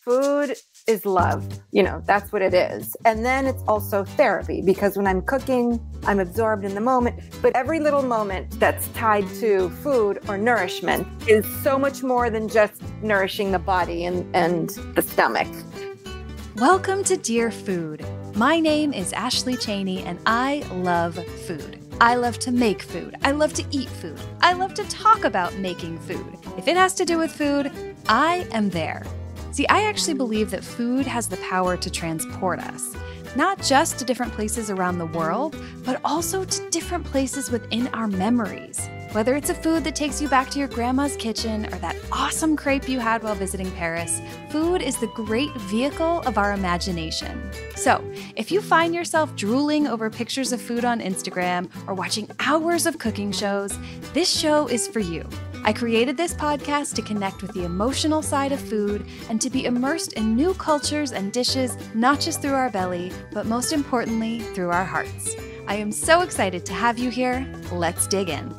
food is love. That's what it is. And then it's also therapy, because when I'm cooking, I'm absorbed in the moment. But every little moment that's tied to food or nourishment is so much more than just nourishing the body and the stomach. Welcome to Dear Food. My name is Ashley Cheney, and I love food. I love to make food. I love to eat food. I love to talk about making food. If it has to do with food, I am there. See, I actually believe that food has the power to transport us, not just to different places around the world, but also to different places within our memories. Whether it's a food that takes you back to your grandma's kitchen or that awesome crepe you had while visiting Paris, food is the great vehicle of our imagination. So, if you find yourself drooling over pictures of food on Instagram or watching hours of cooking shows, this show is for you. I created this podcast to connect with the emotional side of food and to be immersed in new cultures and dishes, not just through our belly, but most importantly, through our hearts. I am so excited to have you here. Let's dig in.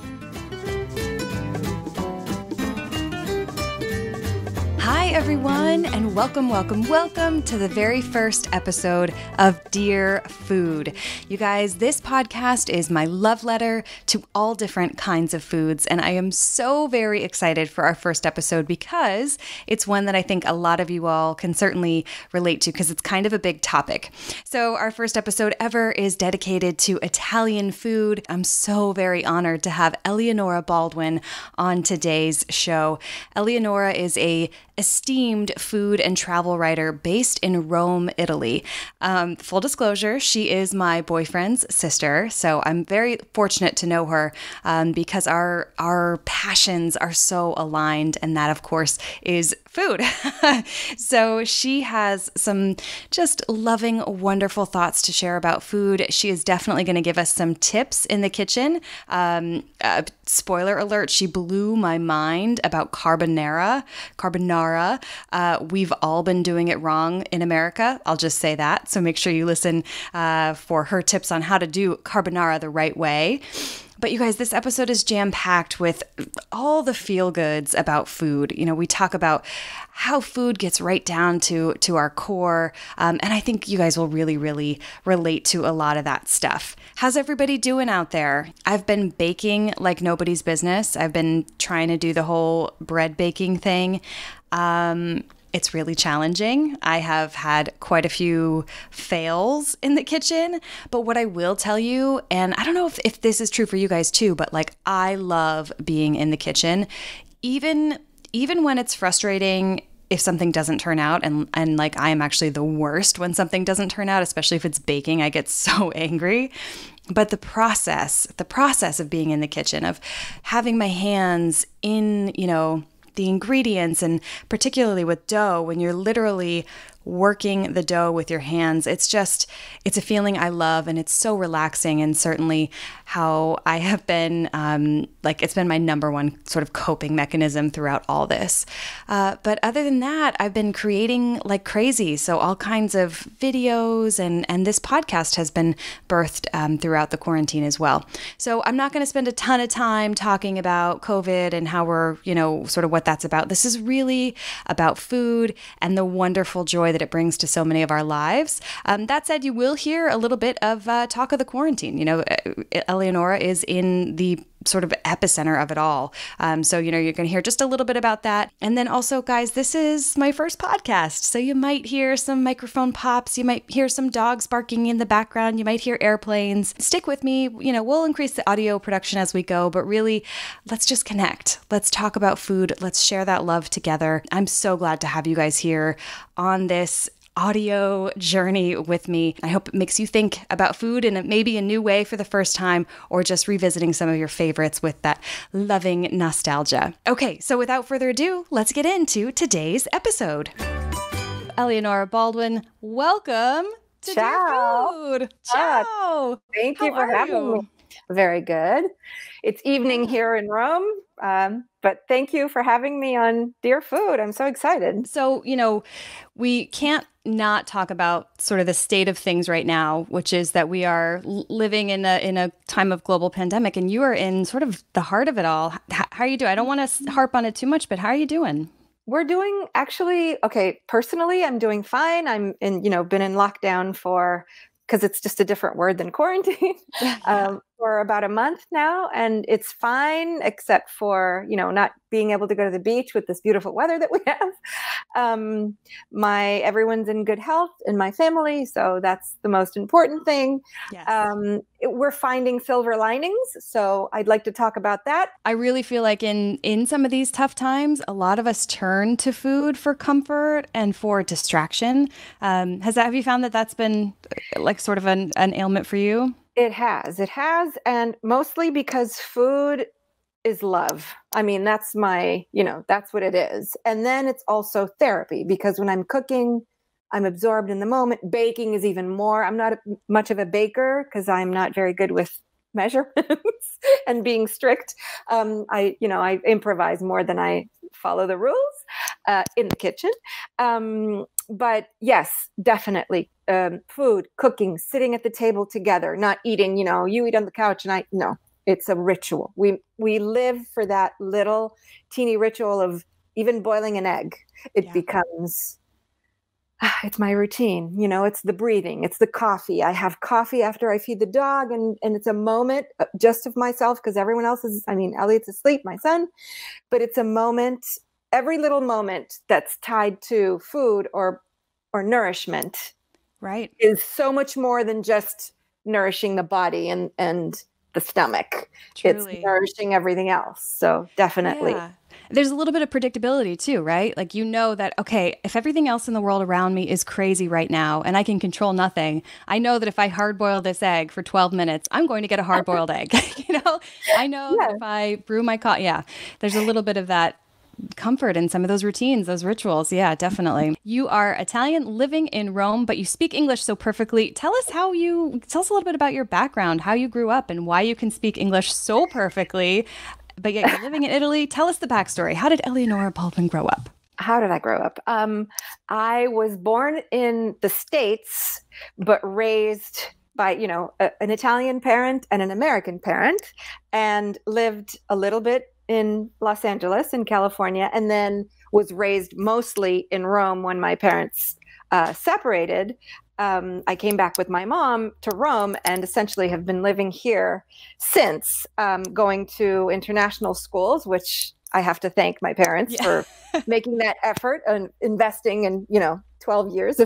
Hi, everyone, and welcome to the very first episode of Dear Food. You guys, this podcast is my love letter to all different kinds of foods, and I am so very excited for our first episode because it's one that I think a lot of you all can certainly relate to because it's kind of a big topic. So our first episode ever is dedicated to Italian food. I'm so very honored to have Eleonora Baldwin on today's show. Eleonora is a esteemed food and travel writer based in Rome, Italy. Full disclosure, she is my boyfriend's sister, so I'm very fortunate to know her because our passions are so aligned, and that, of course, is food. So she has some just loving, wonderful thoughts to share about food. She is definitely going to give us some tips in the kitchen. Spoiler alert, she blew my mind about carbonara. We've all been doing it wrong in America. I'll just say that. So make sure you listen for her tips on how to do carbonara the right way. But you guys, this episode is jam-packed with all the feel-goods about food. We talk about how food gets right down to our core. And I think you guys will really, really relate to a lot of that stuff. How's everybody doing out there? I've been baking like nobody's business. I've been trying to do the whole bread baking thing. It's really challenging. I have had quite a few fails in the kitchen, but what I will tell you, and I don't know if this is true for you guys too, but like I love being in the kitchen, even when it's frustrating if something doesn't turn out, and like I am actually the worst when something doesn't turn out, especially if it's baking. I get so angry. But the process of being in the kitchen, of having my hands in, the ingredients, and particularly with dough, when you're literally working the dough with your hands, it's a feeling I love, and it's so relaxing, and certainly how I have been, it's been my number one sort of coping mechanism throughout all this. But other than that, I've been creating like crazy. So all kinds of videos, and this podcast has been birthed throughout the quarantine as well. So I'm not going to spend a ton of time talking about COVID and how we're, sort of what that's about. This is really about food and the wonderful joy that it brings to so many of our lives. That said, you will hear a little bit of talk of the quarantine. Eleonora is in the sort of epicenter of it all. So, you're going to hear just a little bit about that. And then also, guys, this is my first podcast. So you might hear some microphone pops. You might hear some dogs barking in the background. You might hear airplanes. Stick with me. We'll increase the audio production as we go, but really, let's just connect. Let's talk about food. Let's share that love together. I'm so glad to have you guys here on this audio journey with me. I hope it makes you think about food in maybe a new way for the first time, or just revisiting some of your favorites with that loving nostalgia. Okay, so without further ado, let's get into today's episode. Eleonora Baldwin, welcome to Dear Food. Ciao. Thank you for having me. Very good. It's evening here in Rome, but thank you for having me on Dear Food. I'm so excited. So, we can't not talk about sort of the state of things right now, which is that we are living in a time of global pandemic, and you are in sort of the heart of it all. How are you doing? I don't want to harp on it too much, but how are you doing? We're doing actually okay. Personally, I'm doing fine. I'm in, been in lockdown because it's just a different word than quarantine, Yeah. for about a month now, and it's fine except for not being able to go to the beach with this beautiful weather that we have. Um, my everyone's in good health in my family, so that's the most important thing. Yes. We're finding silver linings, so I'd like to talk about that. I really feel like in some of these tough times, a lot of us turn to food for comfort and for distraction. Have you found that that's been like sort of an ailment for you? It has, and mostly because food is love. I mean, that's what it is. And then it's also therapy because when I'm cooking, I'm absorbed in the moment. Baking is even more. I'm not much of a baker because I'm not very good with measurements and being strict. I improvise more than I follow the rules in the kitchen. But yes, definitely. Food, cooking, sitting at the table together, not eating, you eat on the couch and no, it's a ritual. We live for that little teeny ritual of even boiling an egg. It Yeah. becomes it's my routine. It's the breathing, it's the coffee. I have coffee after I feed the dog, and it's a moment just of myself because everyone else Elliot's asleep, my son, but it's a moment, every little moment that's tied to food or nourishment Right. is so much more than just nourishing the body and the stomach. It's Truly. nourishing everything else. So definitely. Yeah. There's a little bit of predictability too, right? Like you know that, okay, if everything else in the world around me is crazy right now and I can control nothing, I know that if I hard boil this egg for 12 minutes, I'm going to get a hard boiled egg. I know that Yeah. if I brew my coffee, yeah, there's a little bit of that comfort in some of those routines, those rituals. Yeah, definitely. You are Italian living in Rome, but you speak English so perfectly. Tell us tell us a little bit about your background, how you grew up and why you can speak English so perfectly, but yet you're living in Italy. Tell us the backstory. How did Eleonora Baldwin grow up? How did I grow up? I was born in the States, but raised by, an Italian parent and an American parent, and lived a little bit in Los Angeles in California, and then was raised mostly in Rome when my parents separated. I came back with my mom to Rome and essentially have been living here since, going to international schools, which I have to thank my parents for making that effort and investing in, 12 years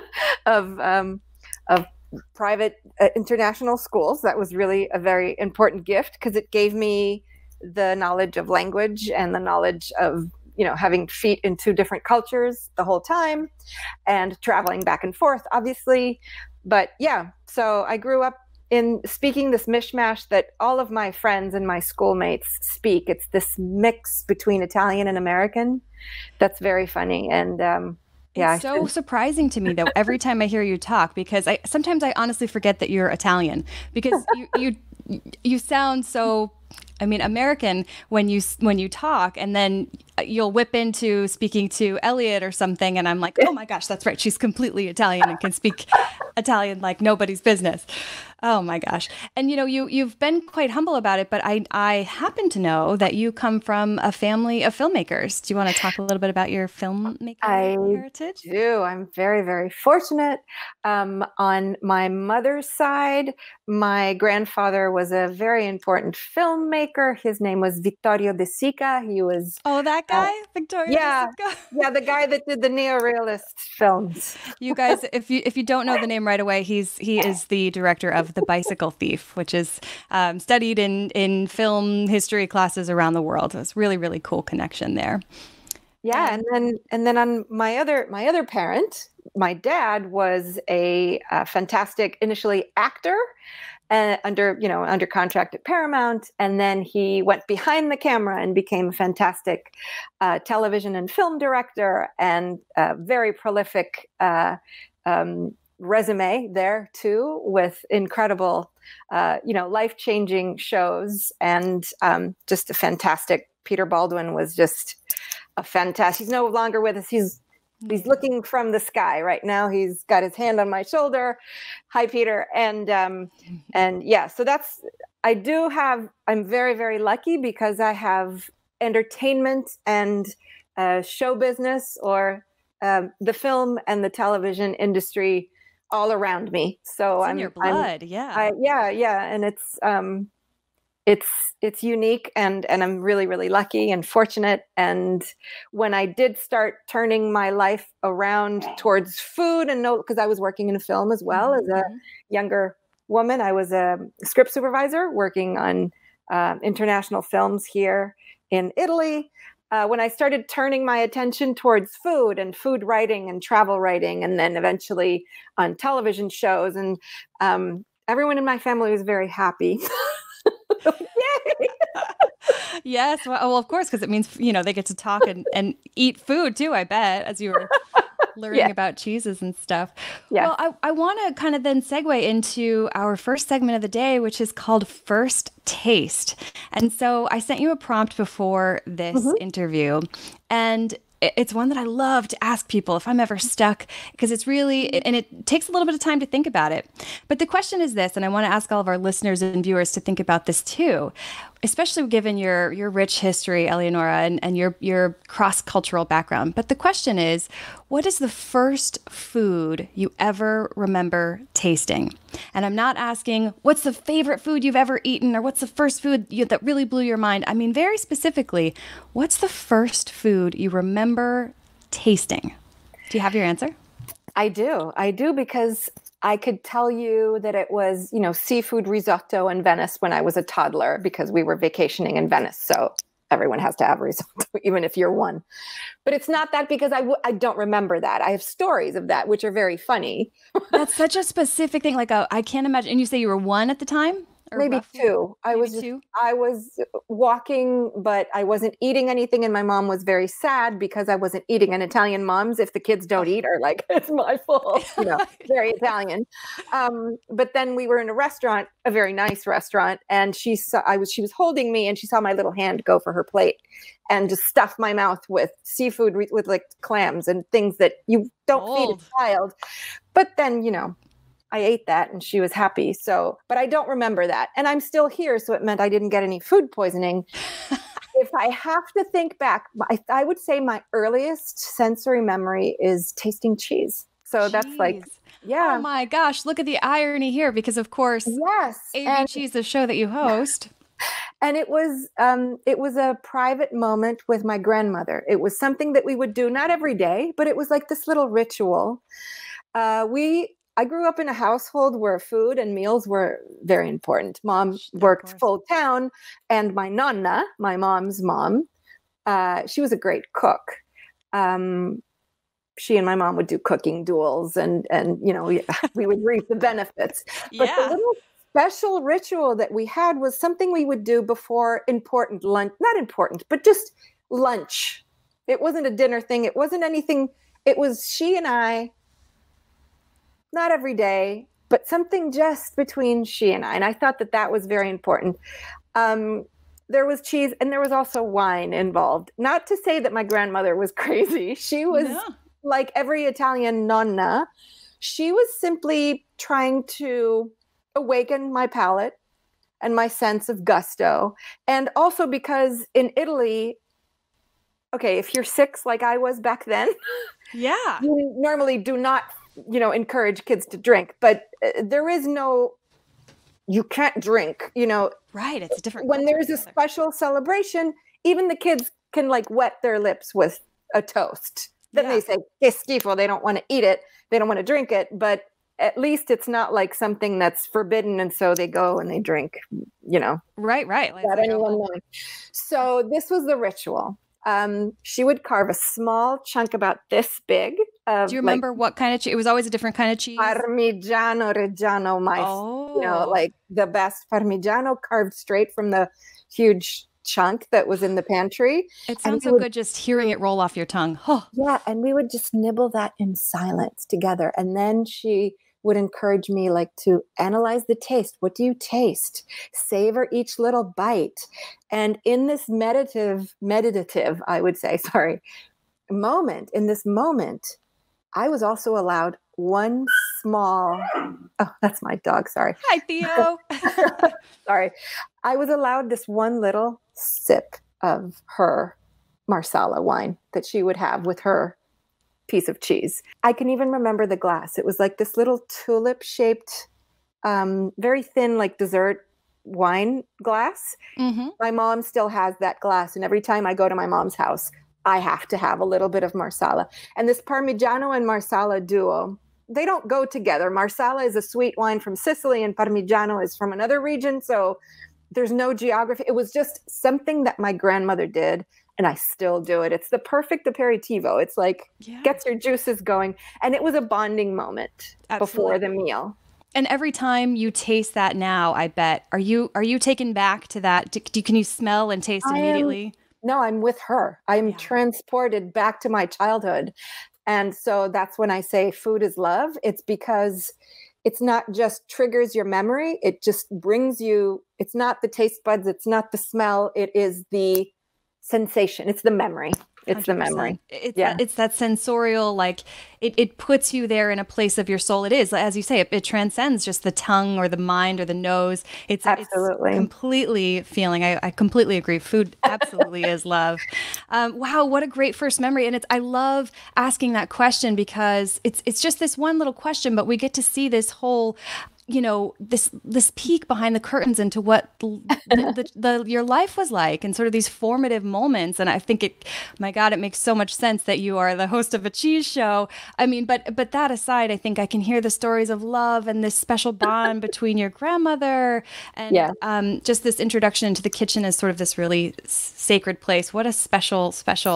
of private international schools. That was really a very important gift because it gave me the knowledge of language and the knowledge of having feet in two different cultures the whole time and traveling back and forth, obviously. But yeah, so I grew up in speaking this mishmash that all of my friends and my schoolmates speak. It's this mix between Italian and American that's very funny. And It's so surprising to me though every time I hear you talk, because sometimes I honestly forget that you're Italian because you sound so, American when you talk, and then you'll whip into speaking to Elliot or something, and I'm like, oh my gosh, that's right, she's completely Italian and can speak Italian like nobody's business. Oh my gosh. And you've been quite humble about it, but I happen to know that you come from a family of filmmakers. Do you want to talk a little bit about your filmmaking heritage? I do. I'm very, very fortunate. On my mother's side, my grandfather was a very important filmmaker. His name was Vittorio De Sica. He was that guy, Victoria. Yeah, yeah, the guy that did the neorealist films. You guys, if you don't know the name right away, he is the director of The Bicycle Thief, which is studied in film history classes around the world. It's really, really cool connection there. Yeah, and then on my other parent, my dad was a fantastic initially actor. Under contract at Paramount, and then he went behind the camera and became a fantastic television and film director, and a very prolific resume there too, with incredible, life-changing shows, and just a fantastic. Peter Baldwin was just a fantastic. He's no longer with us. He's looking from the sky right now. He's got his hand on my shoulder. Hi, Peter. And yeah, so I'm very, very lucky because I have entertainment and show business or the film and the television industry all around me. So It's in your blood. Yeah. And it's unique, and I'm really, really lucky and fortunate. And when I did start turning my life around towards food, and because I was working in film as well as a younger woman, I was a script supervisor working on international films here in Italy. When I started turning my attention towards food and food writing and travel writing, and then eventually on television shows, and everyone in my family was very happy. Yay! Yes. Well, of course, because it means, they get to talk and eat food too, I bet, as you were learning about cheeses and stuff. Yeah. Well, I want to kind of then segue into our first segment of the day, which is called First Taste. And so I sent you a prompt before this interview, and it's one that I love to ask people if I'm ever stuck, because it's really, and it takes a little bit of time to think about it. But the question is this, and I want to ask all of our listeners and viewers to think about this too, especially given your rich history, Eleonora, and your cross-cultural background. But the question is, what is the first food you ever remember tasting? And I'm not asking, what's the favorite food you've ever eaten, or what's the first food that really blew your mind? I mean, very specifically, what's the first food you remember tasting? Do you have your answer? I do, because I could tell you that it was, seafood risotto in Venice when I was a toddler, because we were vacationing in Venice. So everyone has to have risotto, even if you're one. But it's not that, because I don't remember that. I have stories of that, which are very funny. That's such a specific thing. Like, I can't imagine. And you say you were one at the time? Maybe roughly? Two. I was walking, but I wasn't eating anything. And my mom was very sad because I wasn't eating. And Italian moms, if the kids don't eat, are like, it's my fault. Very Italian. But then we were in a restaurant, a very nice restaurant. And she was holding me, and she saw my little hand go for her plate and just stuff my mouth with seafood, with like clams and things that you don't feed a child. But then, I ate that and she was happy. So, but I don't remember that. And I'm still here. So it meant I didn't get any food poisoning. If I have to think back, I would say my earliest sensory memory is tasting cheese. So that's like, yeah. Oh my gosh. Look at the irony here, because of course, yes, AB Cheese, the show that you host. And it was a private moment with my grandmother. It was something that we would do, not every day, but it was like this little ritual. I grew up in a household where food and meals were very important. Mom worked full town, and my nonna, my mom's mom, she was a great cook. She and my mom would do cooking duels, and we would reap the benefits. But the little special ritual that we had was something we would do before important lunch, not important, but just lunch. It wasn't a dinner thing. It wasn't anything. It was she and I. Not every day, but something just between she and I. And I thought that was very important. There was cheese, and there was also wine involved. Not to say that my grandmother was crazy. She was like every Italian nonna. She was simply trying to awaken my palate and my sense of gusto. And also because in Italy, okay, if you're 6 like I was back then, you normally do not encourage kids to drink, but there is you can't drink, Right. It's a different when there's a special celebration, even the kids can like wet their lips with a toast. Then they say, "Que schifo," they don't want to eat it. They don't want to drink it, but at least it's not like something that's forbidden. And so they go and they drink, Right. Like, without anyone knowing. So this was the ritual. She would carve a small chunk about this big. Do you remember what kind of cheese? It was always a different kind of cheese. Parmigiano, Reggiano, like the best Parmigiano, carved straight from the huge chunk that was in the pantry. It sounds so good just hearing it roll off your tongue. Oh. Yeah, and we would just nibble that in silence together. And then she would encourage me to analyze the taste. What do you taste? Savor each little bite. And in this meditative, I would say, in this moment, I was also allowed one small, that's my dog, sorry. Hi, Theo. Sorry. I was allowed this one little sip of her Marsala wine that she would have with her piece of cheese. I can even remember the glass. It was like this little tulip shaped, very thin, like dessert wine glass. Mm-hmm. My mom still has that glass. And every time I go to my mom's house, I have to have a little bit of Marsala. And this Parmigiano and Marsala duo, they don't go together. Marsala is a sweet wine from Sicily and Parmigiano is from another region. So there's no geography. It was just something that my grandmother did, and I still do it. It's the perfect aperitivo. It's like gets your juices going. And it was a bonding moment before the meal. And every time you taste that now, I bet, are you taken back to that? Can you smell and taste it immediately? No, I'm with her. I'm transported back to my childhood. And so that's when I say food is love. It's because it's not just triggers your memory. It just brings you, it's not the taste buds. It's not the smell. It is the sensation. It's the memory. It's 100%. The memory. It's that sensorial, like it puts you there in a place of your soul. It is, as you say, it transcends just the tongue or the mind or the nose. It's completely feeling. I completely agree. Food absolutely is love. Wow, what a great first memory. And I love asking that question because it's just this one little question, but we get to see this whole, this peek behind the curtains into what your life was like and sort of these formative moments. And I think my God, it makes so much sense that you are the host of a cheese show. I mean, but that aside, I think I can hear the stories of love and this special bond between your grandmother and just this introduction into the kitchen as sort of this really sacred place. What a special,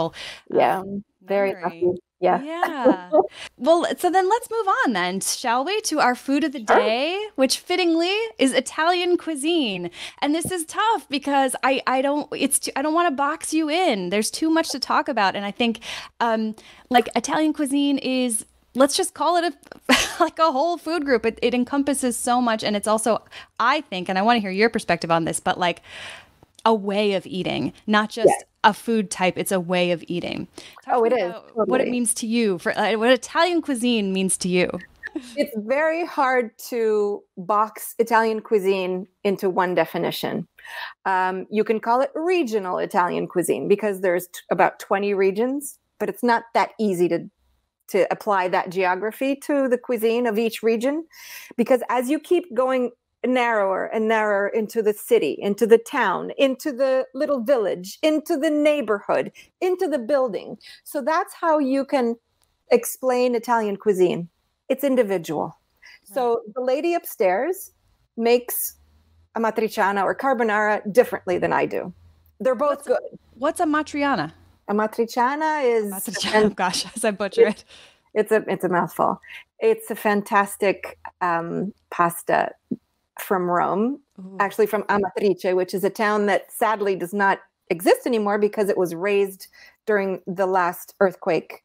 very lucky. Yeah. Well, so then let's move on then, shall we, to our food of the day, which fittingly is Italian cuisine. And this is tough because I don't want to box you in. There's too much to talk about. And I think like Italian cuisine is, let's just call it like a whole food group. It encompasses so much. And it's also, I think, and I want to hear your perspective on this, but like a way of eating, not just a food type. It's a way of eating. It is. Totally. What it means to you, for what Italian cuisine means to you. It's very hard to box Italian cuisine into one definition. You can call it regional Italian cuisine because there's about 20 regions, but it's not that easy to apply that geography to the cuisine of each region, because as you keep going narrower and narrower into the city, into the town, into the little village, into the neighborhood, into the building. So that's how you can explain Italian cuisine. It's individual. Right. So the lady upstairs makes a matriciana or carbonara differently than I do. They're both good. What's a matriciana? A matriciana is... Oh gosh, as I butcher it. It's a mouthful. It's a fantastic pasta from Rome, actually from Amatrice, which is a town that sadly does not exist anymore because it was razed during the last earthquake.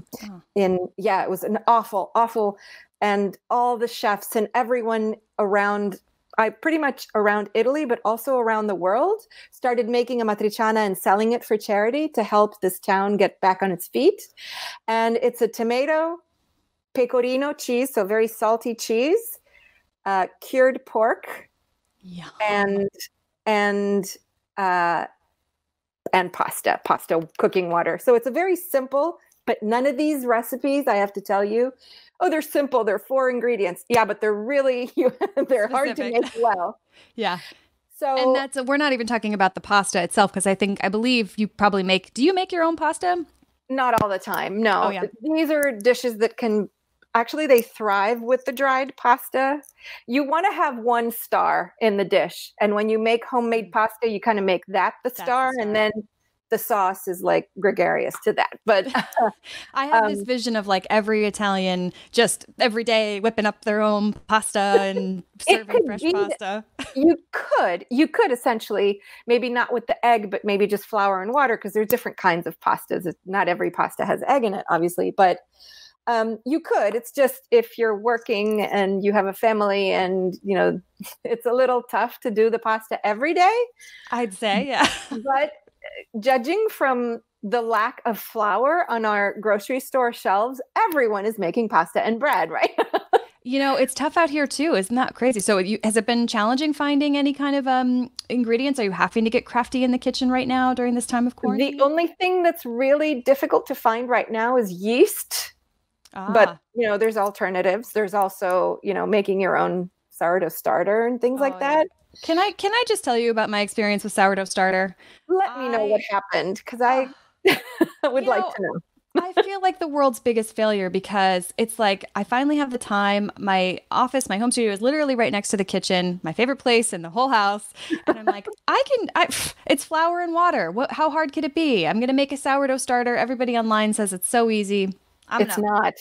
It was an awful, and all the chefs and everyone around, pretty much around Italy, but also around the world, started making a matriciana and selling it for charity to help this town get back on its feet. And it's a tomato, pecorino cheese, so very salty cheese, cured pork, and pasta cooking water. So it's a very simple, but none of these recipes, I have to tell you, they're simple. They're 4 ingredients. Yeah, but they're really, they're hard to make well. Yeah. So, and we're not even talking about the pasta itself, because I believe you probably do you make your own pasta? Not all the time. No. These are dishes that they thrive with the dried pasta. You want to have one star in the dish. And when you make homemade pasta, you kind of make that the star. And then the sauce is like gregarious to that. But I have this vision of like every Italian just every day whipping up their own pasta and serving fresh pasta. You could essentially, maybe not with the egg, but maybe just flour and water, because there's different kinds of pastas. Not every pasta has egg in it, obviously, but you could. It's just if you're working and you have a family and, it's a little tough to do the pasta every day. I'd say, yeah. But judging from the lack of flour on our grocery store shelves, everyone is making pasta and bread, right? It's tough out here too. Isn't that crazy? So has it been challenging finding any kind of ingredients? Are you having to get crafty in the kitchen right now during this time of quarantine? The only thing that's really difficult to find right now is yeast. But, there's alternatives. There's also, making your own sourdough starter and things like that. Can I just tell you about my experience with sourdough starter? Let me know what happened, because I would like to know. I feel like the world's biggest failure because it's like I finally have the time. My office, my home studio is literally right next to the kitchen, my favorite place in the whole house. And I'm like, it's flour and water. How hard could it be? I'm going to make a sourdough starter. Everybody online says it's so easy. It's not.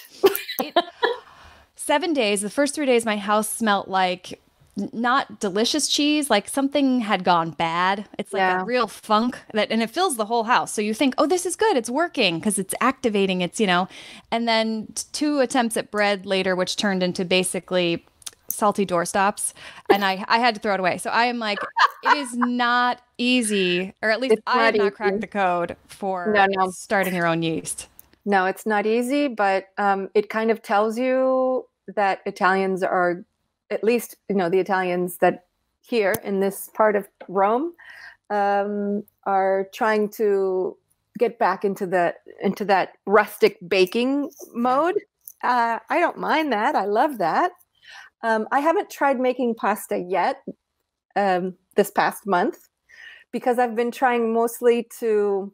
7 days, the first 3 days, my house smelled like not delicious cheese, like something had gone bad. It's like a real funk and it fills the whole house. So you think, oh, this is good. It's working because it's activating. And then 2 attempts at bread later, which turned into basically salty doorstops. And I had to throw it away. So I am like, it is not easy, or at least I have not cracked the code for starting your own yeast. No, it's not easy, but it kind of tells you that Italians are, at least, the Italians that here in this part of Rome are trying to get back into that rustic baking mode. I don't mind that. I love that. I haven't tried making pasta yet this past month because I've been trying mostly to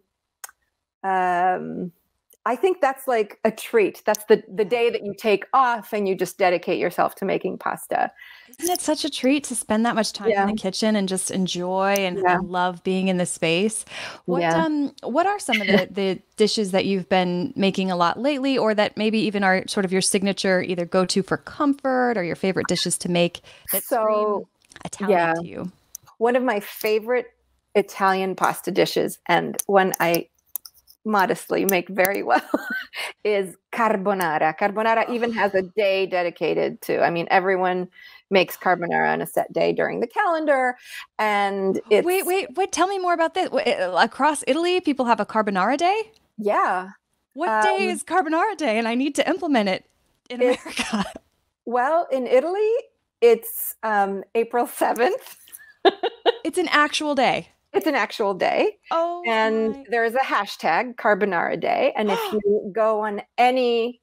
I think that's like a treat. That's the day that you take off and you just dedicate yourself to making pasta. Isn't it such a treat to spend that much time in the kitchen and just enjoy and love being in the space? What are some of the dishes that you've been making a lot lately, or that maybe even are sort of your signature, either go-to for comfort or your favorite dishes to make that scream Italian to you? One of my favorite Italian pasta dishes, and one I modestly make very well, is carbonara. Carbonara even has a day dedicated to, everyone makes carbonara on a set day during the calendar. And it's... Wait, tell me more about this. Across Italy, people have a carbonara day? Yeah. What day is carbonara day? And I need to implement it in America. Well, in Italy, it's April 7th. It's an actual day. It's an actual day. Oh, and there's a hashtag Carbonara Day. And if you go on any,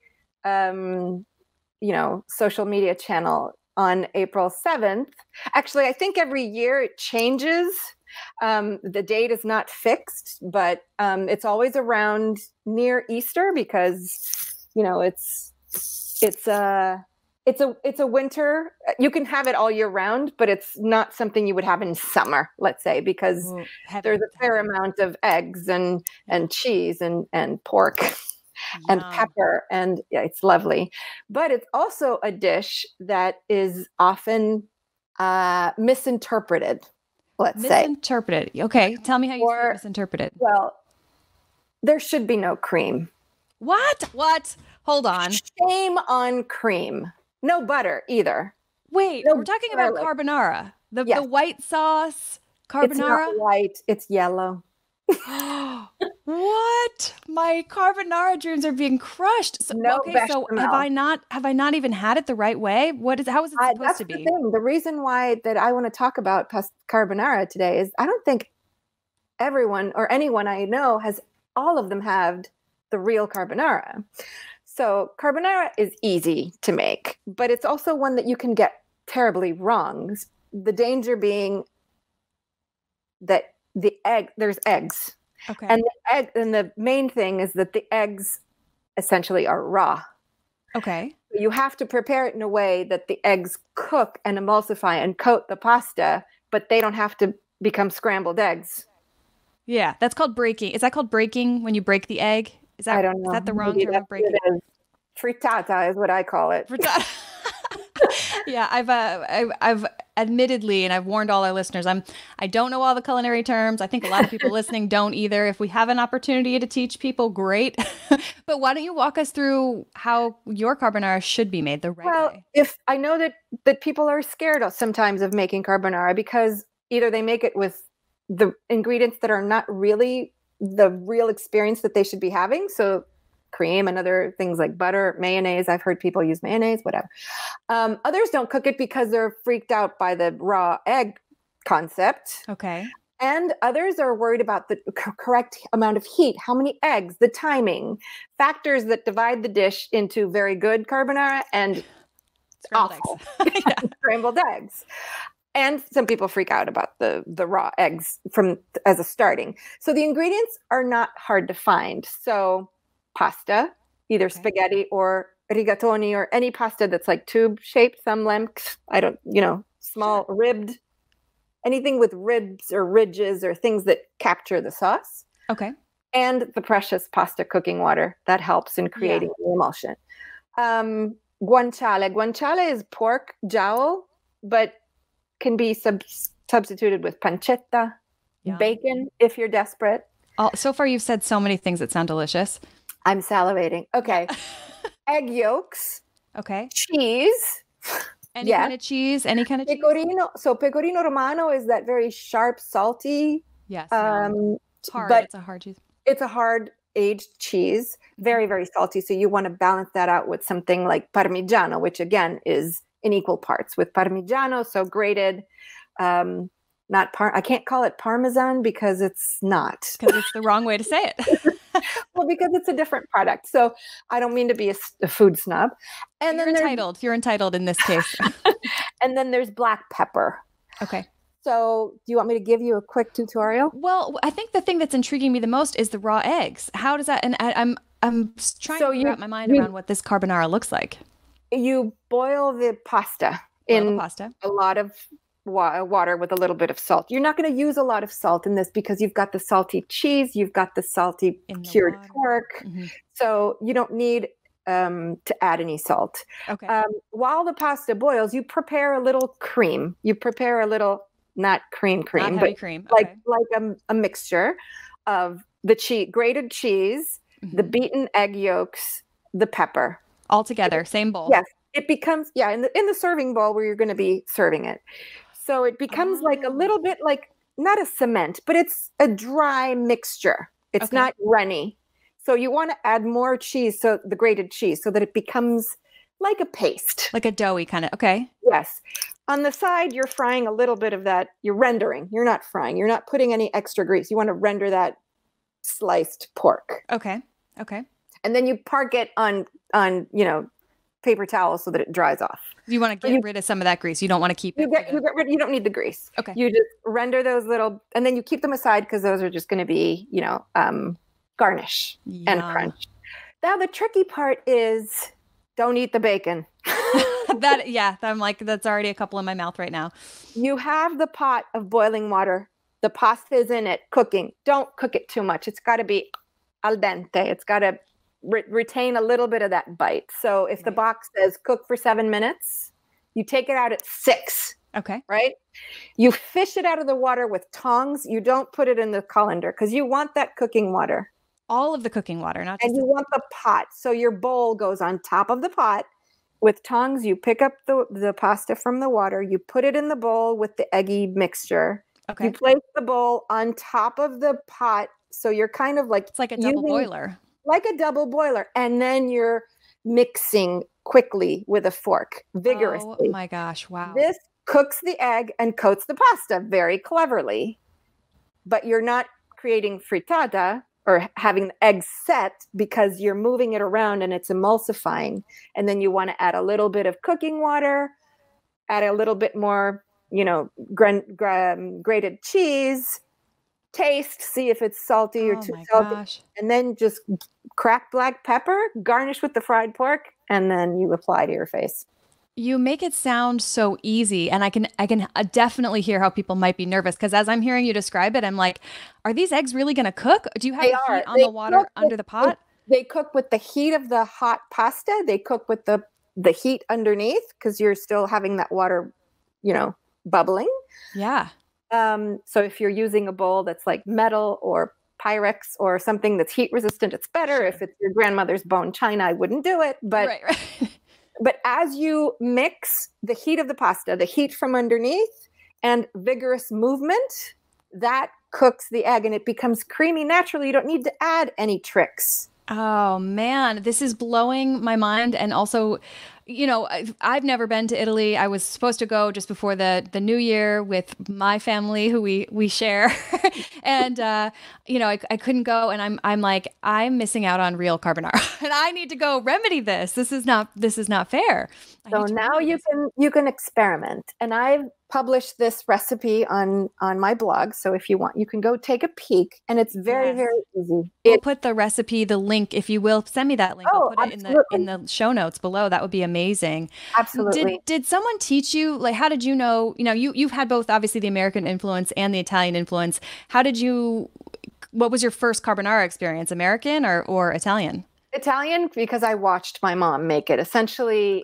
social media channel on April 7th, actually, I think every year it changes. The date is not fixed, but it's always around near Easter because, it's a winter. You can have it all year round, but it's not something you would have in summer, let's say, because there's a fair amount of eggs and cheese and pork and pepper, and it's lovely. But it's also a dish that is often misinterpreted, let's say. Misinterpreted. Okay, tell me how you say misinterpreted. Well, there should be no cream. What? Hold on. Shame on cream. No butter either. Wait, we're talking about carbonara. The white sauce carbonara? It's not white, it's yellow. What? My carbonara dreams are being crushed. So, so have I not even had it the right way? How is it supposed to be? That's the thing. The reason why that I want to talk about carbonara today is I don't think everyone or anyone I know all of them have the real carbonara. So carbonara is easy to make, but it's also one that you can get terribly wrong. The danger being that there's eggs. Okay. And the main thing is that the eggs essentially are raw. Okay. You have to prepare it in a way that the eggs cook and emulsify and coat the pasta, but they don't have to become scrambled eggs. Yeah, that's called breaking. Is that called breaking when you break the egg? I don't know. Is that the wrong term of breaking? Frittata is what I call it. Yeah, I've admittedly, and I've warned all our listeners, I don't know all the culinary terms. I think a lot of people listening don't either. If we have an opportunity to teach people, great. But why don't you walk us through how your carbonara should be made the right way? Well, if I know that people are scared sometimes of making carbonara because either they make it with the ingredients that are not really the real experience that they should be having. So cream and other things like butter, mayonnaise. I've heard people use mayonnaise, whatever. Others don't cook it because they're freaked out by the raw egg concept. Okay. And others are worried about the correct amount of heat, how many eggs, the timing, factors that divide the dish into very good carbonara and Scrambled awful eggs. scrambled eggs. And some people freak out about the raw eggs as a starting. So the ingredients are not hard to find. So pasta, either spaghetti or rigatoni or any pasta that's like tube shaped, thumb length, small ribbed, anything with ribs or ridges or things that capture the sauce. Okay. And the precious pasta cooking water that helps in creating the emulsion. Guanciale. Guanciale is pork jowl, but can be substituted with pancetta, bacon if you're desperate. So far, you've said so many things that sound delicious. I'm salivating. Okay. Egg yolks. Okay. Cheese. Any kind of cheese? Any kind of cheese? Pecorino. So pecorino romano is that very sharp, salty. Yes. It's hard. But it's a hard cheese. It's a hard aged cheese. Very, very salty. So you want to balance that out with something like Parmigiano, which again is in equal parts with Parmigiano. So grated, I can't call it Parmesan because it's not. Because it's the wrong way to say it. Well, because it's a different product. So I don't mean to be a food snob. And You're entitled. You're entitled in this case. And then there's black pepper. Okay. So do you want me to give you a quick tutorial? Well, I think the thing that's intriguing me the most is the raw eggs. How does that? And I'm trying to wrap my mind around what this carbonara looks like. You boil the pasta in a lot of water with a little bit of salt. You're not going to use a lot of salt in this because you've got the salty cheese, you've got the salty cured pork. Mm-hmm. So you don't need to add any salt. Okay. While the pasta boils, you prepare a little cream. You prepare a little, not cream, not heavy but cream. Okay. like a mixture of the grated cheese, the beaten egg yolks, the pepper. All together, same bowl. Yes. It becomes, in the serving bowl where you're going to be serving it. So it becomes like a little bit like, not a cement, but it's a dry mixture. It's not runny. So you want to add more cheese, so the grated cheese, so that it becomes like a paste. Like a doughy kind of, okay. Yes. On the side, you're frying a little bit of that. You're rendering. You're not frying. You're not putting any extra grease. You want to render that sliced pork. Okay. Okay. And then you park it on paper towel so that it dries off. You want to get rid of some of that grease. You don't want to keep it. You don't need the grease. Okay. You just render those little, and then you keep them aside because those are just going to be, garnish and crunch. Now the tricky part is don't eat the bacon. I'm like, that's already a couple in my mouth right now. You have the pot of boiling water. The pasta is in it, cooking. Don't cook it too much. It's got to be al dente. It's got to retain a little bit of that bite. So if the box says cook for 7 minutes, you take it out at 6. Okay. Right? You fish it out of the water with tongs. You don't put it in the colander because you want that cooking water. All of the cooking water, not just. And you want the pot. So your bowl goes on top of the pot. With tongs, you pick up the pasta from the water. You put it in the bowl with the eggy mixture. Okay. You place the bowl on top of the pot. So you're kind of like. It's like a double boiler. Like a double boiler. And then you're mixing quickly with a fork, vigorously. Oh my gosh, wow. This cooks the egg and coats the pasta very cleverly. But you're not creating frittata or having the egg set because you're moving it around and it's emulsifying. And then you want to add a little bit of cooking water, add a little bit more, grated cheese, taste, see if it's salty or too salty. Gosh. And then just crack black pepper, garnish with the fried pork, and then you apply to your face. You make it sound so easy, and I can definitely hear how people might be nervous because as I'm hearing you describe it, I'm like, are these eggs really going to cook? Do you have the heat on the water under the pot? They cook with the heat of the hot pasta. They cook with the heat underneath because you're still having that water, bubbling. Yeah. So if you're using a bowl that's like metal or Pyrex or something that's heat resistant, it's better. Sure. If it's your grandmother's bone china, I wouldn't do it. But right. But as you mix the heat of the pasta, the heat from underneath, and vigorous movement, that cooks the egg and it becomes creamy naturally. You don't need to add any tricks. Oh man, this is blowing my mind. And also, I've never been to Italy. I was supposed to go just before the new year with my family, who we share, and I couldn't go. And I'm like, I'm missing out on real carbonara, and I need to go remedy this. This is not fair. I So need to now remedy this. you can experiment. And I've published this recipe on my blog. So if you want, you can go take a peek, and it's very, Yes. very easy. We'll put the recipe, the link, if you will, send me that link. I'll Oh, put it in the show notes below. That would be amazing. absolutely. Did someone teach you, like, how did you know, you've had both obviously the American influence and the Italian influence. What was your first carbonara experience, American or Italian? Italian, because I watched my mom make it. Essentially,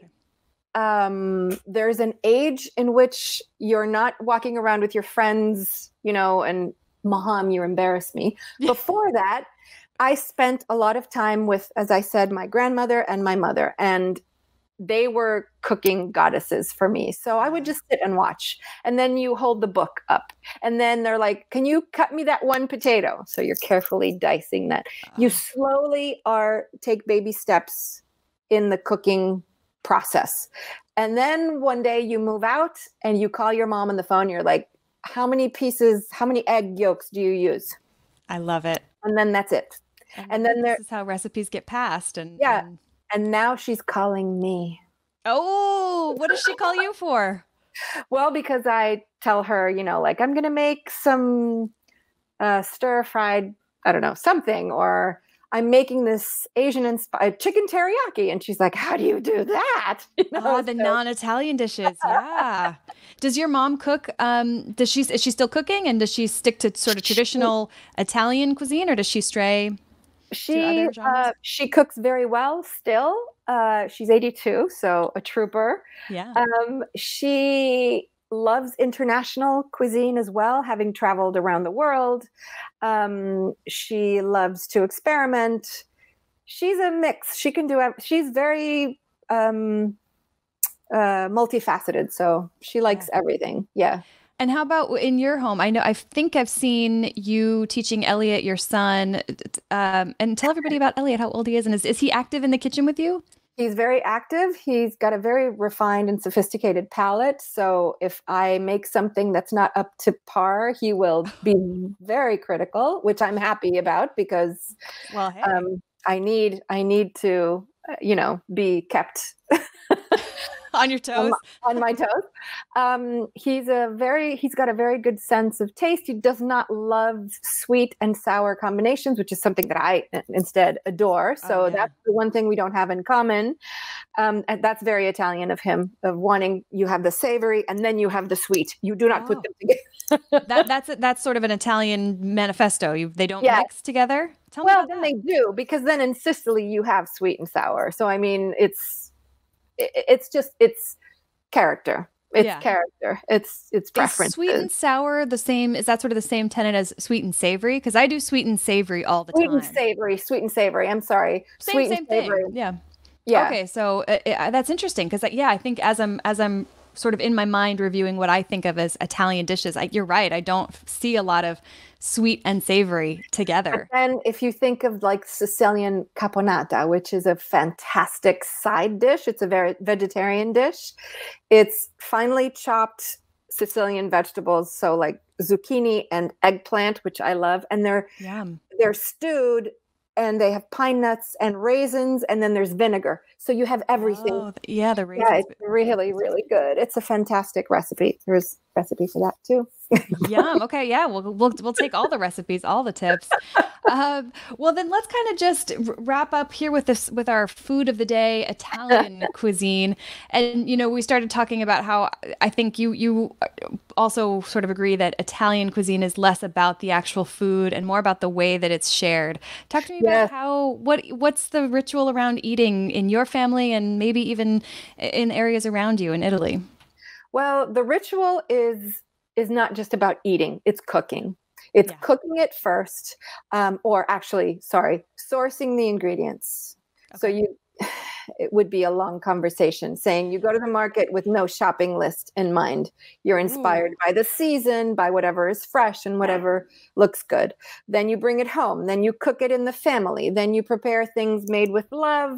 there's an age in which you're not walking around with your friends, and Mom, you embarrass me. Before that, I spent a lot of time with, as I said, my grandmother and my mother, and they were cooking goddesses for me. So I would just sit and watch. And then you hold the book up, and then they're like, can you cut me that one potato? So you're carefully dicing that. You slowly take baby steps in the cooking process. And then one day you move out and you call your mom on the phone. You're like, how many egg yolks do you use? I love it. And then that's it. And then this is how recipes get passed. And now she's calling me. Oh, what does she call you for? Well, because I tell her, like, I'm going to make some stir fried, I don't know, something, or I'm making this Asian-inspired chicken teriyaki. And she's like, how do you do that? The non-Italian dishes. Yeah. Does your mom cook? Is she still cooking? And does she stick to sort of traditional Italian cuisine, or does she stray to other genres? She cooks very well still. She's 82, so a trooper. Yeah. She loves international cuisine as well, having traveled around the world. She loves to experiment. She's a mix. She can do. She's very multifaceted, so she likes everything. Yeah. And how about in your home? I think I've seen you teaching Elliot, your son, and tell everybody about Elliot, how old he is, and is he active in the kitchen with you? He's very active. He's got a very refined and sophisticated palate. So if I make something that's not up to par, he will be very critical, which I'm happy about, because I need to, be kept on your toes, on my toes. He's got a very good sense of taste. He does not love sweet and sour combinations, which is something that I instead adore. So that's the one thing we don't have in common. And that's very Italian of him, of wanting, you have the savory and then you have the sweet. You do not put them together. that's sort of an Italian manifesto. They don't mix together. Tell me about that. They do, because then in Sicily you have sweet and sour. So I mean, it's character. It's character. It's preference. Is sweet and sour the same? Is that sort of the same tenet as sweet and savory? Because I do sweet and savory all the time. Sweet and savory. I'm sorry. Same and savory. Thing. Yeah. Yeah. Okay. So that's interesting, because I think as I'm sort of in my mind reviewing what I think of as Italian dishes, you're right. I don't see a lot of sweet and savory together. But then if you think of like Sicilian caponata, which is a fantastic side dish, it's a very vegetarian dish. It's finely chopped Sicilian vegetables, so like zucchini and eggplant, which I love, and they're stewed, and they have pine nuts and raisins, and then there's vinegar. So you have everything. Oh, yeah, the raisins. Yeah, it's really, really good. It's a fantastic recipe. There's a recipe for that too. Yum. Okay. Yeah. We'll take all the recipes, all the tips. Well, then let's kind of just wrap up here with our food of the day, Italian cuisine. And, we started talking about how I think you also sort of agree that Italian cuisine is less about the actual food and more about the way that it's shared. Talk to me about what's the ritual around eating in your family, and maybe even in areas around you in Italy. Well, the ritual is not just about eating, it's cooking. It's cooking it first, sourcing the ingredients. Okay. So it would be a long conversation, saying you go to the market with no shopping list in mind. You're inspired by the season, by whatever is fresh and whatever looks good. Then you bring it home. Then you cook it in the family. Then you prepare things made with love.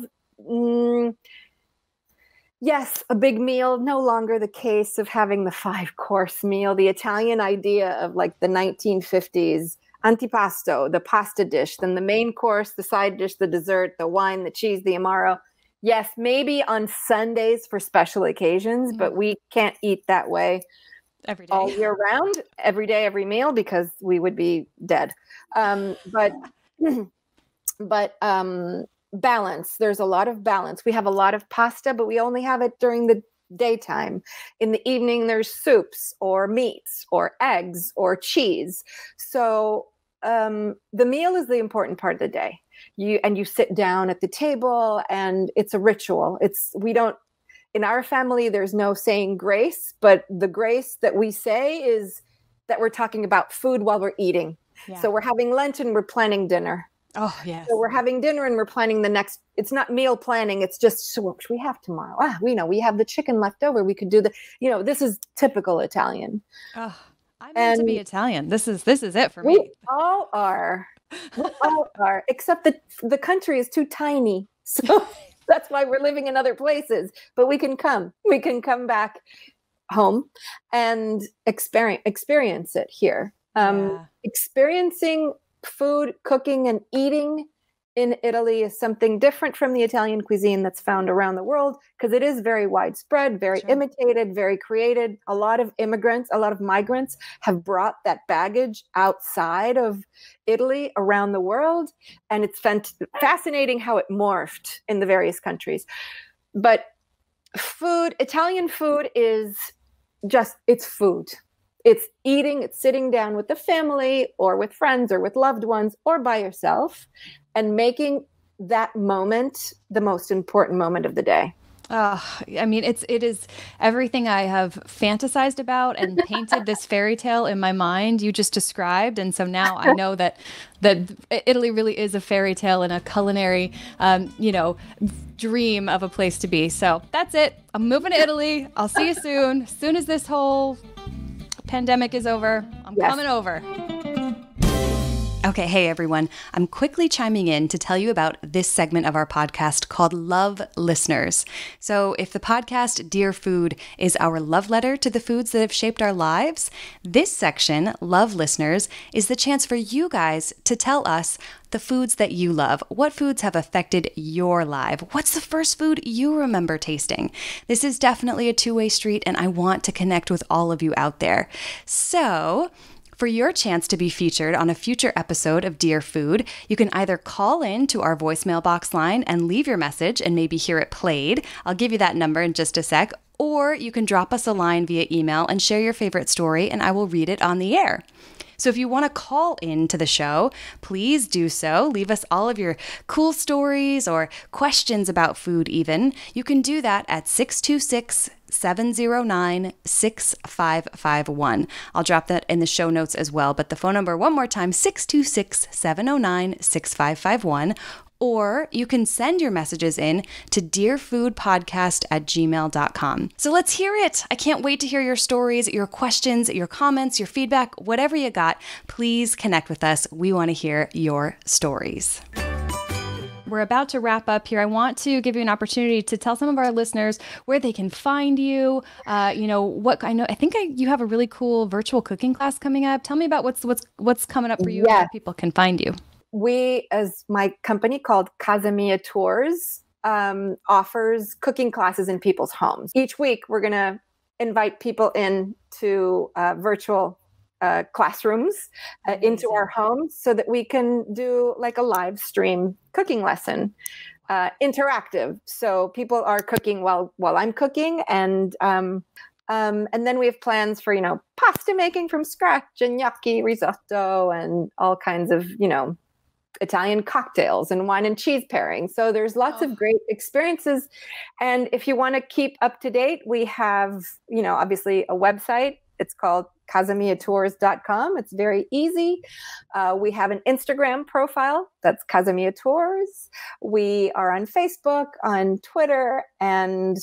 Yes, a big meal, no longer the case of having the 5-course meal. The Italian idea of like the 1950s, antipasto, the pasta dish, then the main course, the side dish, the dessert, the wine, the cheese, the amaro. Yes, maybe on Sundays for special occasions, but we can't eat that way every day, all year round, every day, every meal, because we would be dead. But balance. There's a lot of balance. We have a lot of pasta, but we only have it during the daytime. In the evening, there's soups or meats or eggs or cheese. So the meal is the important part of the day. You sit down at the table, and it's a ritual. In our family, there's no saying grace, but the grace that we say is that we're talking about food while we're eating. Yeah. So we're having lunch and we're planning dinner. Oh, yes. So we're having dinner and we're planning the next. It's not meal planning. It's just, so what should we have tomorrow? We have the chicken left over. We could do this is typical Italian. Oh, I meant to be Italian. This is it for me. We all are. Except that the country is too tiny. So that's why we're living in other places. But we can come back home and experience it here. Experiencing food, cooking, and eating in Italy is something different from the Italian cuisine that's found around the world, because it is very widespread, very imitated, very created. A lot of immigrants, a lot of migrants have brought that baggage outside of Italy around the world. And it's fascinating how it morphed in the various countries. But Italian food is it's food. It's eating, it's sitting down with the family or with friends or with loved ones or by yourself, and making that moment the most important moment of the day. I mean, it is everything I have fantasized about and painted this fairy tale in my mind you just described. And so now I know that Italy really is a fairy tale and a culinary, dream of a place to be. So that's it. I'm moving to Italy. I'll see you soon. As soon as this whole pandemic is over, I'm coming over. Okay, hey everyone. I'm quickly chiming in to tell you about this segment of our podcast called Love Listeners. So if the podcast Dear Food is our love letter to the foods that have shaped our lives, this section, Love Listeners, is the chance for you guys to tell us the foods that you love. What foods have affected your life? What's the first food you remember tasting? This is definitely a two-way street, and I want to connect with all of you out there. So for your chance to be featured on a future episode of Dear Food, you can either call in to our voicemail box line and leave your message and maybe hear it played. I'll give you that number in just a sec. Or you can drop us a line via email and share your favorite story, and I will read it on the air. So if you want to call in to the show, please do so. Leave us all of your cool stories or questions about food even. You can do that at 626-709-6551. I'll drop that in the show notes as well. But the phone number, one more time, 626-709-6551. Or you can send your messages in to dearfoodpodcast@gmail.com. So let's hear it. I can't wait to hear your stories, your questions, your comments, your feedback, whatever you got. Please connect with us. We want to hear your stories. We're about to wrap up here. I want to give you an opportunity to tell some of our listeners where they can find you. You have a really cool virtual cooking class coming up. Tell me about what's coming up for you and where people can find you. We, as my company called Casa Mia Tours, offers cooking classes in people's homes. Each week, we're going to invite people in to virtual classrooms into our homes so that we can do like a live stream cooking lesson, interactive. So people are cooking while I'm cooking, and then we have plans for, pasta making from scratch and gnocchi, risotto, and all kinds of, Italian cocktails and wine and cheese pairing. So there's lots of great experiences. And if you want to keep up to date, we have, obviously a website, It's called casamiatours.com. It's very easy. We have an Instagram profile that's Casa Mia Tours. We are on Facebook, on Twitter, and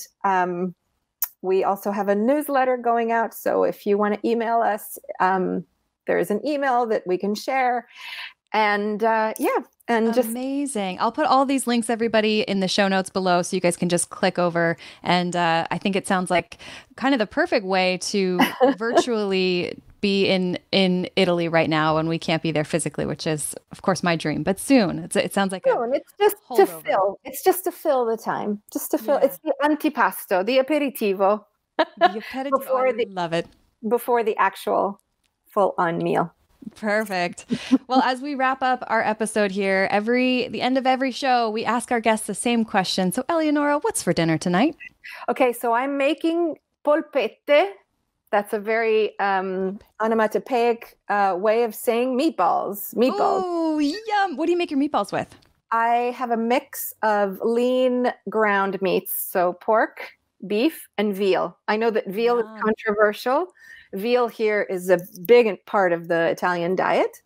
we also have a newsletter going out. So if you want to email us, there's an email that we can share. And and just amazing. I'll put all these links, everybody, in the show notes below, so you guys can just click over. And I think it sounds like kind of the perfect way to virtually be in Italy right now when we can't be there physically, which is, of course, my dream. But soon, it sounds like soon. It's just to fill. It's just to fill the time. Just to fill. Yeah. It's the antipasto, the aperitivo. The aperitivo. Love it. Before the actual full-on meal. Perfect. Well, as we wrap up our episode here, the end of every show, we ask our guests the same question. So, Eleonora, what's for dinner tonight? Okay, so I'm making polpette. That's a very onomatopoeic way of saying meatballs. Oh, yum. What do you make your meatballs with? I have a mix of lean ground meats, so pork, beef, and veal. I know that veal is controversial. Veal here is a big part of the Italian diet.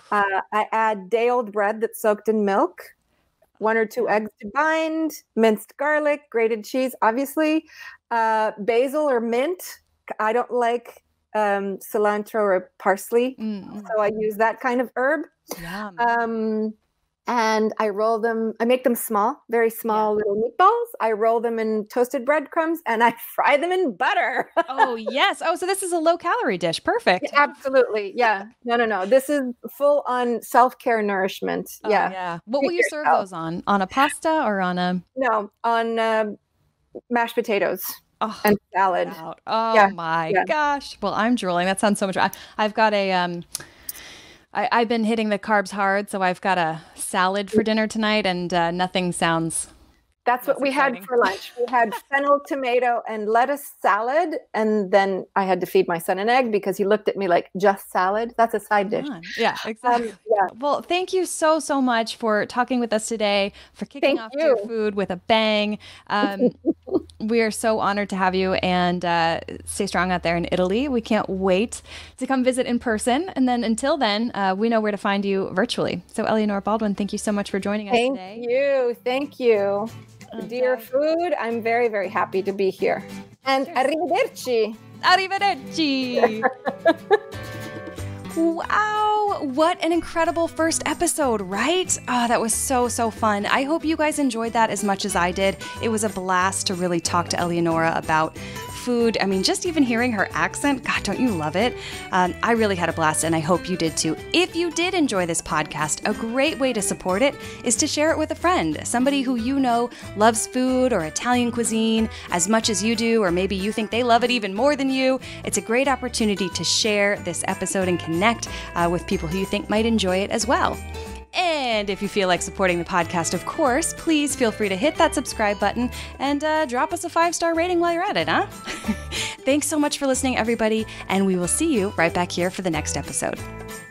I add day-old bread that's soaked in milk, 1 or 2 eggs to bind, minced garlic, grated cheese, obviously, basil or mint. I don't like cilantro or parsley, so I use that kind of herb. Yum. And I roll them, I make them small, very small little meatballs. I roll them in toasted breadcrumbs and I fry them in butter. Oh, yes. Oh, so this is a low-calorie dish. Perfect. Yeah, absolutely. Yeah. No. This is full on self-care nourishment. Yeah. What will you serve those on? On a pasta or on a... No, on mashed potatoes. And salad. Oh my gosh. Well, I'm drooling. That sounds so much. I've got a... I've been hitting the carbs hard, so I've got a salad for dinner tonight, and nothing sounds... That's what we had for lunch. We had fennel, tomato, and lettuce salad, and then I had to feed my son an egg because he looked at me like, just salad? That's a side dish. Yeah, exactly. Well, thank you so much for talking with us today, for kicking off your food with a bang. We are so honored to have you, and stay strong out there in Italy. We can't wait to come visit in person. And then until then, we know where to find you virtually. So Eleonora Baldwin, thank you so much for joining us today. Thank you. Dear food, I'm very, very happy to be here. And arrivederci. Arrivederci. Wow, what an incredible first episode, right? Oh, that was so fun. I hope you guys enjoyed that as much as I did. It was a blast to really talk to Eleonora about food. I mean, just even hearing her accent, God, don't you love it? I really had a blast, and I hope you did too. If you did enjoy this podcast, a great way to support it is to share it with a friend, somebody who you know loves food or Italian cuisine as much as you do, or maybe you think they love it even more than you. It's a great opportunity to share this episode and connect with people who you think might enjoy it as well. And if you feel like supporting the podcast, of course, please feel free to hit that subscribe button and drop us a 5-star rating while you're at it, huh? Thanks so much for listening, everybody, and we will see you right back here for the next episode.